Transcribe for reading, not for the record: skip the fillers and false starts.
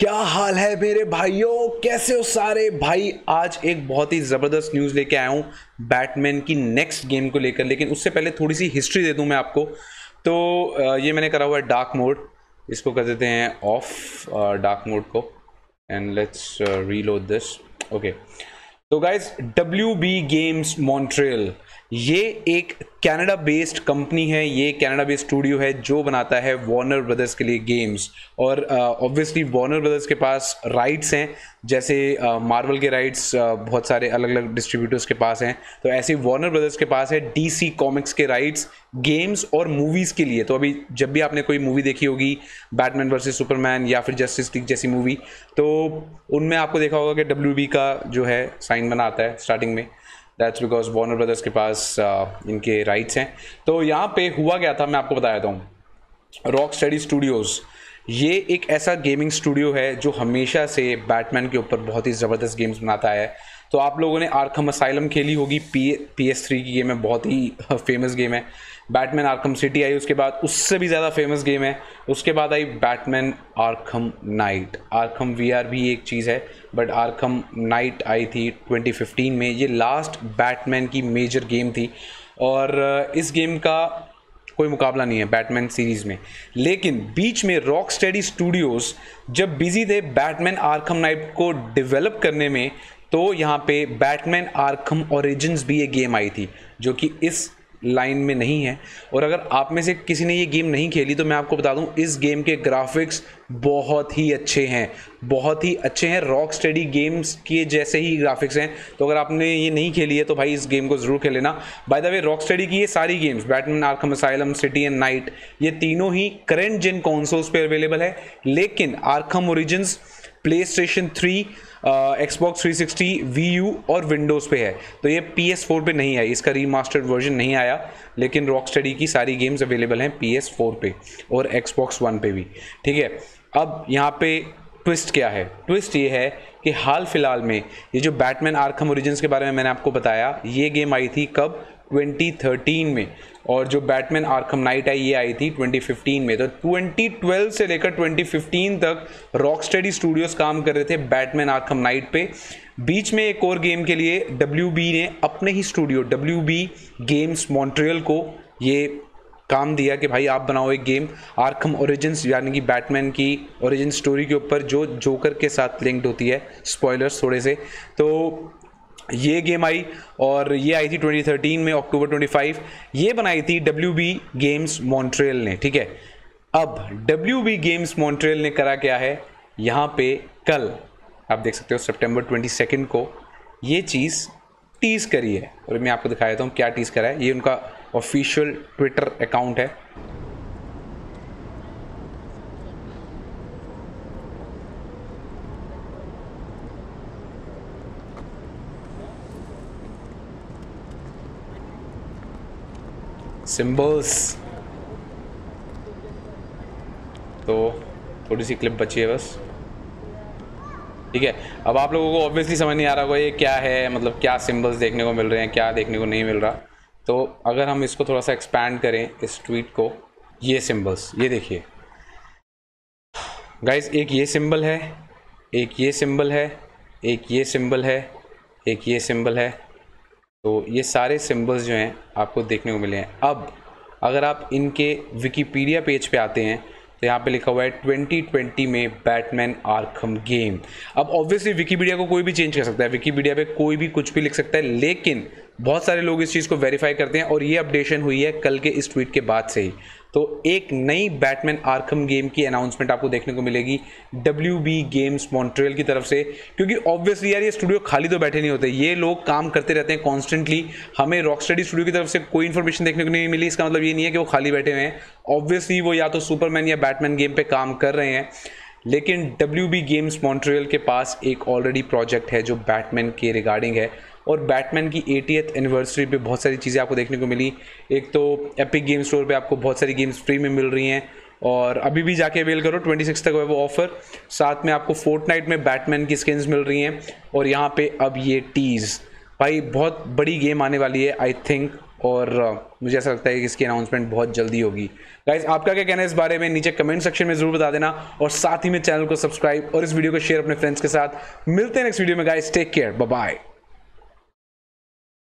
क्या हाल है मेरे भाइयों, कैसे हो सारे भाई। आज एक बहुत ही ज़बरदस्त न्यूज़ लेके आया हूँ बैटमैन की नेक्स्ट गेम को लेकर। लेकिन उससे पहले थोड़ी सी हिस्ट्री दे दूँ मैं आपको। तो ये मैंने करा हुआ है डार्क मोड, इसको कर देते हैं ऑफ डार्क मोड को, and let's reload this. Okay, तो गाइज WB गेम्स मॉन्ट्रियल ये एक कनाडा बेस्ड कंपनी है, ये कनाडा बेस्ड स्टूडियो है जो बनाता है वार्नर ब्रदर्स के लिए गेम्स। और ऑब्वियसली वार्नर ब्रदर्स के पास राइट्स हैं, जैसे मार्वल के राइट्स बहुत सारे अलग अलग डिस्ट्रीब्यूटर्स के पास हैं, तो ऐसे वार्नर ब्रदर्स के पास है DC कॉमिक्स के राइट्स गेम्स और मूवीज़ के लिए। तो अभी जब भी आपने कोई मूवी देखी होगी, बैटमैन वर्सेस सुपरमैन या फिर जस्टिस लीग जैसी मूवी, तो उनमें आपको देखा होगा कि WB का जो है साइन बना आता है स्टार्टिंग में। दैट्स बिकॉज वार्नर ब्रदर्स के पास इनके राइट्स हैं। तो यहाँ पे हुआ क्या था, मैं आपको बता देता हूँ। रॉकस्टेडी स्टूडियोज़ ये एक ऐसा गेमिंग स्टूडियो है जो हमेशा से बैटमैन के ऊपर बहुत ही ज़बरदस्त गेम्स बनाता है। तो आप लोगों ने आर्खम असाइलम खेली होगी, PS3 की गेम है, बहुत ही फेमस गेम है। बैटमैन आर्खम सिटी आई, उसके बाद उससे भी ज़्यादा फेमस गेम है, उसके बाद आई Batman Arkham Knight. Arkham VR भी एक चीज़ है, बट आर्खम नाइट आई थी 2015 में। ये लास्ट बैटमैन की मेजर गेम थी और इस गेम का कोई मुकाबला नहीं है बैटमैन सीरीज़ में। लेकिन बीच में रॉकस्टेडी स्टूडियोज़ जब बिजी थे बैटमैन आर्खम नाइट को डेवलप करने में, तो यहाँ पे बैटमैन आर्खम ओरिजिन्स भी एक गेम आई थी जो कि इस लाइन में नहीं है। और अगर आप में से किसी ने ये गेम नहीं खेली तो मैं आपको बता दूं, इस गेम के ग्राफिक्स बहुत ही अच्छे हैं, बहुत ही अच्छे हैं। रॉक स्टेडी गेम्स के जैसे ही ग्राफिक्स हैं। तो अगर आपने ये नहीं खेली है तो भाई इस गेम को ज़रूर खेल लेना। By the way, Rocksteady की ये सारी games, Batman Arkham Asylum, City and Knight, ये तीनों ही करंट जेन कंसोल्स पे अवेलेबल है। लेकिन Arkham Origins PlayStation 3, Xbox 360, Wii U और विंडोज़ पे है। तो ये PS4 पे नहीं है, इसका रीमास्टर्ड वर्जन नहीं आया। लेकिन रॉकस्टेडी की सारी गेम्स अवेलेबल हैं PS4 पे और Xbox One पे भी। ठीक है, अब यहाँ पे ट्विस्ट क्या है? ट्विस्ट ये है कि हाल फिलहाल में ये जो बैटमैन आर्खम ओरिजिन्स के बारे में मैंने आपको बताया, ये गेम आई थी कब? 2013 में। और जो बैटमैन आर्खम नाइट आई, ये आई थी 2015 में। तो 2012 से लेकर 2015 तक रॉकस्टेडी स्टूडियोज काम कर रहे थे बैटमैन आर्खम नाइट पे। बीच में एक और गेम के लिए WB ने अपने ही स्टूडियो WB गेम्स मॉन्ट्रियल को ये काम दिया कि भाई आप बनाओ एक गेम आर्खम ओरिजिन्स, यानी कि बैटमैन की ओरिजिन स्टोरी के ऊपर जो जोकर के साथ लिंक्ड होती है। स्पॉयलर्स थोड़े से। तो ये गेम आई और ये आई थी 2013 में, अक्टूबर 25। ये बनाई थी WB गेम्स मॉन्ट्रियल ने। ठीक है, अब WB गेम्स मॉन्ट्रियल ने करा क्या है, यहाँ पे कल आप देख सकते हो सितंबर 22 को ये चीज़ टीज़ करी है। और मैं आपको दिखा देता हूँ क्या टीज़ करा है। ये उनका ऑफिशियल ट्विटर अकाउंट है। सिंबल्स, तो थोड़ी सी क्लिप बची है बस। ठीक है, अब आप लोगों को ऑब्वियसली समझ नहीं आ रहा होगा ये क्या है, मतलब क्या सिंबल्स देखने को मिल रहे हैं, क्या देखने को नहीं मिल रहा। तो अगर हम इसको थोड़ा सा एक्सपैंड करें इस ट्वीट को, ये सिंबल्स, ये देखिए गाइस, एक ये सिंबल है, एक ये सिंबल है, एक ये सिंबल है, एक ये सिंबल है। तो ये सारे सिंबल्स जो हैं आपको देखने को मिले हैं। अब अगर आप इनके विकीपीडिया पेज पे आते हैं तो यहाँ पे लिखा हुआ है 2020 में बैटमैन आर्खम गेम। अब ऑब्वियसली विकीपीडिया को कोई भी चेंज कर सकता है, विकीपीडिया पे कोई भी कुछ भी लिख सकता है, लेकिन बहुत सारे लोग इस चीज़ को वेरीफाई करते हैं। और ये अपडेशन हुई है कल के इस ट्वीट के बाद से ही। तो एक नई बैटमैन आर्खम गेम की अनाउंसमेंट आपको देखने को मिलेगी WB गेम्स मॉन्ट्रियल की तरफ से। क्योंकि ऑब्वियसली यार ये स्टूडियो खाली तो बैठे नहीं होते, ये लोग काम करते रहते हैं कॉन्स्टेंटली। हमें रॉकस्टेडी स्टूडियो की तरफ से कोई इन्फॉर्मेशन देखने को नहीं मिली, इसका मतलब ये नहीं है कि वो खाली बैठे हुए हैं। ऑब्वियसली वो या तो सुपरमैन या बैटमैन गेम पे काम कर रहे हैं। लेकिन WB गेम्स मॉन्ट्रियल के पास एक ऑलरेडी प्रोजेक्ट है जो बैटमैन के रिगार्डिंग है। और बैटमैन की 80th एनिवर्सरी पे बहुत सारी चीज़ें आपको देखने को मिली। एक तो एपिक गेम स्टोर पे आपको बहुत सारी गेम्स फ्री में मिल रही हैं और अभी भी जाके अवेल करो, 26 तक है वो ऑफर। साथ में आपको फोर्टनाइट में बैटमैन की स्किन्स मिल रही हैं। और यहाँ पे अब ये टीज़, भाई बहुत बड़ी गेम आने वाली है आई थिंक और मुझे ऐसा लगता है कि इसकी अनाउंसमेंट बहुत जल्दी होगी। गाइस आपका क्या कहना है इस बारे में नीचे कमेंट सेक्शन में जरूर बता देना, और साथ ही में चैनल को सब्सक्राइब और इस वीडियो को शेयर अपने फ्रेंड्स के साथ। मिलते हैं नेक्स्ट वीडियो में guys, take care, bye bye.